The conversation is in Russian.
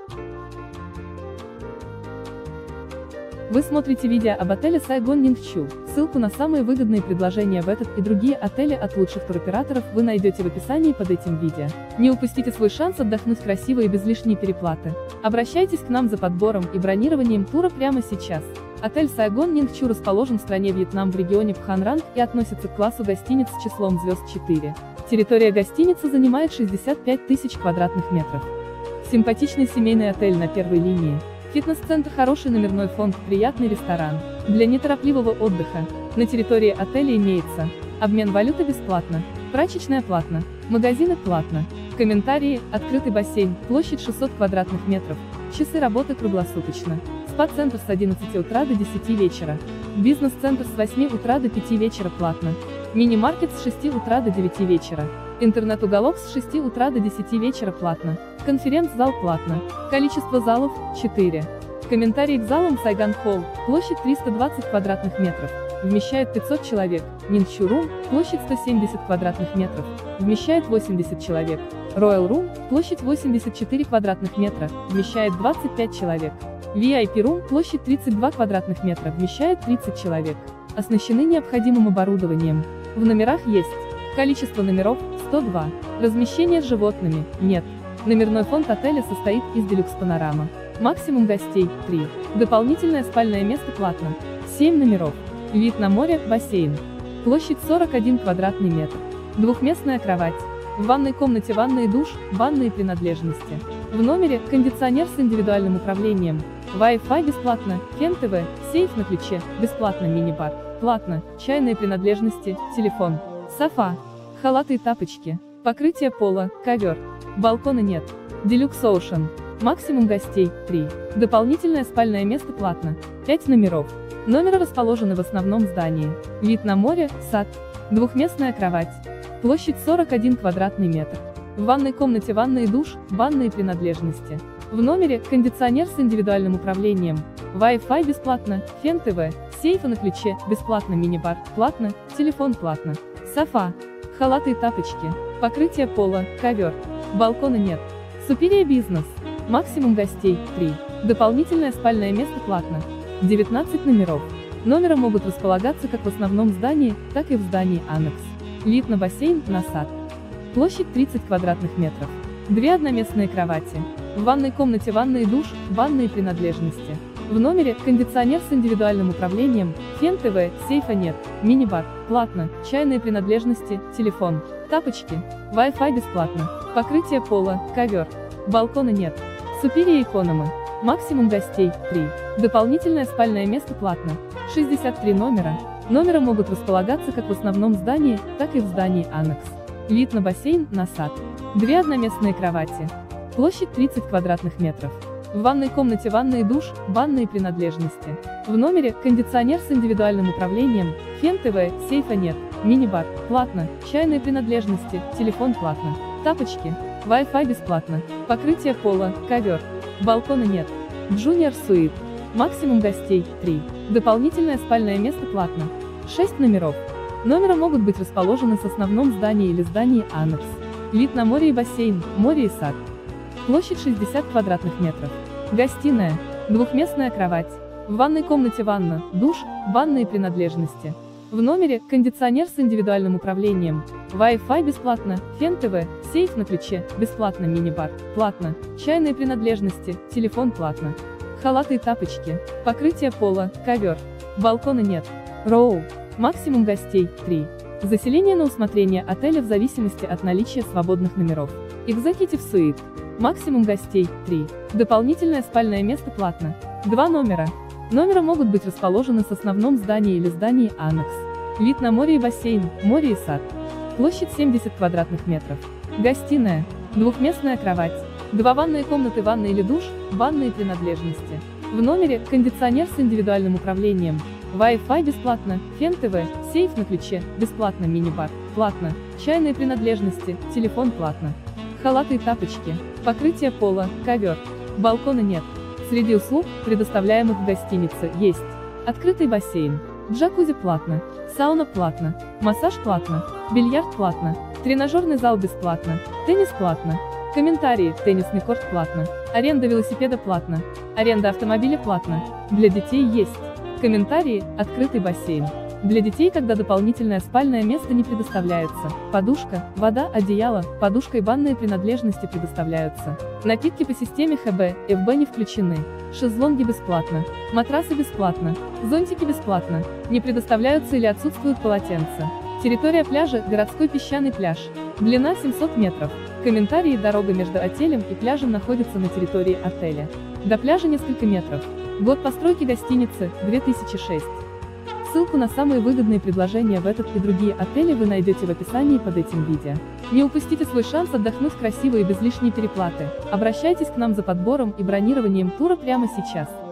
Вы смотрите видео об отеле Сайгон Нингчу. Ссылку на самые выгодные предложения в этот и другие отели от лучших туроператоров вы найдете в описании под этим видео. Не упустите свой шанс отдохнуть красиво и без лишней переплаты. Обращайтесь к нам за подбором и бронированием тура прямо сейчас. Отель Сайгон Нингчу расположен в стране Вьетнам в регионе Пханранг и относится к классу гостиниц с числом звезд 4. Территория гостиницы занимает 65 тысяч квадратных метров. Симпатичный семейный отель на первой линии. Фитнес-центр, хороший номерной фонд, приятный ресторан. Для неторопливого отдыха. На территории отеля имеется обмен валюты бесплатно, прачечная платно, магазины платно. Комментарии: открытый бассейн, площадь 600 квадратных метров, часы работы круглосуточно. Спа-центр с 11 утра до 10 вечера. Бизнес-центр с 8 утра до 5 вечера платно. Мини-маркет с 6 утра до 9 вечера. Интернет-уголок с 6 утра до 10 вечера платно. Конференц-зал платно. Количество залов – 4. Комментарии к залам: Сайган Холл, площадь 320 квадратных метров, вмещает 500 человек. Нингчу Рум, площадь 170 квадратных метров, вмещает 80 человек. Royal Room, площадь 84 квадратных метра, вмещает 25 человек. VIP Room, площадь 32 квадратных метра, вмещает 30 человек. Оснащены необходимым оборудованием. В номерах есть количество номеров – 102. Размещение с животными – нет. Номерной фонд отеля состоит из делюкс-панорама. Максимум гостей – 3. Дополнительное спальное место платно. 7 номеров. Вид на море, бассейн. Площадь 41 квадратный метр. Двухместная кровать. В ванной комнате ванна и душ, банные принадлежности. В номере кондиционер с индивидуальным управлением. Wi-Fi бесплатно, Фен ТВ, сейф на ключе, бесплатно мини-бар, платно, чайные принадлежности, телефон, софа, халаты и тапочки, покрытие пола, ковер. Балкона нет. Deluxe Ocean. Максимум гостей – 3. Дополнительное спальное место платно. 5 номеров. Номеры расположены в основном здании. Вид на море, сад. Двухместная кровать. Площадь 41 квадратный метр. В ванной комнате ванна и душ, банные принадлежности. В номере кондиционер с индивидуальным управлением. Wi-Fi бесплатно, Фен ТВ, сейфы на ключе, бесплатно мини-бар, платно, телефон платно. Софа. Халаты и тапочки. Покрытие пола, ковер. Балкона нет. Superior Business. Максимум гостей – 3. Дополнительное спальное место платно. 19 номеров. Номеры могут располагаться как в основном здании, так и в здании аннекс. Вид на бассейн, на сад. Площадь 30 квадратных метров. 2 одноместные кровати. В ванной комнате ванна и душ, банные принадлежности. В номере кондиционер с индивидуальным управлением, Фен ТВ, сейфа нет, мини-бар, платно, чайные принадлежности, телефон, тапочки, Wi-Fi бесплатно, покрытие пола, ковер. Балкона нет. Superior Economy. Максимум гостей – 3. Дополнительное спальное место платно. 63 номера. Номеры могут располагаться как в основном здании, так и в здании аннекс. Вид на бассейн, на сад. 2 одноместные кровати. Площадь 30 квадратных метров. В ванной комнате ванна и душ, банные принадлежности. В номере кондиционер с индивидуальным управлением, Фен ТВ, сейфа нет, мини-бар, платно, чайные принадлежности, телефон платно, тапочки, Wi-Fi бесплатно, покрытие пола, ковер. Балкона нет. Junior Suite. Максимум гостей – 3. Дополнительное спальное место платно. 6 номеров. Номеры могут быть расположены с основном здании или здании аннекс. Вид на море и бассейн, море и сад. Площадь 60 квадратных метров. Гостиная. Двухместная кровать. В ванной комнате ванна, душ, банные принадлежности. В номере кондиционер с индивидуальным управлением. Wi-Fi бесплатно, Фен ТВ, сейф на ключе, бесплатно мини-бар, платно, чайные принадлежности, телефон платно. Халаты и тапочки, покрытие пола, ковер. Балкона нет. Роу. Максимум гостей – 3. Заселение на усмотрение отеля в зависимости от наличия свободных номеров. Executive Suite. Максимум гостей – 3. Дополнительное спальное место платно. 2 номера. Номеры могут быть расположены с основном здании или здании аннекс. Вид на море и бассейн, море и сад. Площадь 70 квадратных метров. Гостиная. Двухместная кровать. 2 ванные комнаты, ванна или душ, банные принадлежности. В номере кондиционер с индивидуальным управлением. Wi-Fi бесплатно, Фен ТВ, сейф на ключе, бесплатно мини-бар, платно, чайные принадлежности, телефон платно. Халаты и тапочки, покрытие пола, ковер. Балкона нет. Среди услуг, предоставляемых в гостинице, есть открытый бассейн, джакузи платно, сауна платно, массаж платно, бильярд платно, тренажерный зал бесплатно, теннис платно, Комментарии: теннисный корт платно. Аренда велосипеда платно. Аренда автомобиля платно. Для детей есть. Комментарии: открытый бассейн. Для детей, когда дополнительное спальное место не предоставляется. Подушка, вода, одеяло, подушка и банные принадлежности предоставляются. Напитки по системе ХБ, ФБ не включены. Шезлонги бесплатно. Матрасы бесплатно. Зонтики бесплатно. Не предоставляются или отсутствуют полотенца. Территория пляжа – городской песчаный пляж. Длина 700 метров. Комментарии: дорога между отелем и пляжем находится на территории отеля. До пляжа несколько метров. Год постройки гостиницы – 2006. Ссылку на самые выгодные предложения в этот и другие отели вы найдете в описании под этим видео. Не упустите свой шанс отдохнуть красиво и без лишней переплаты. Обращайтесь к нам за подбором и бронированием тура прямо сейчас.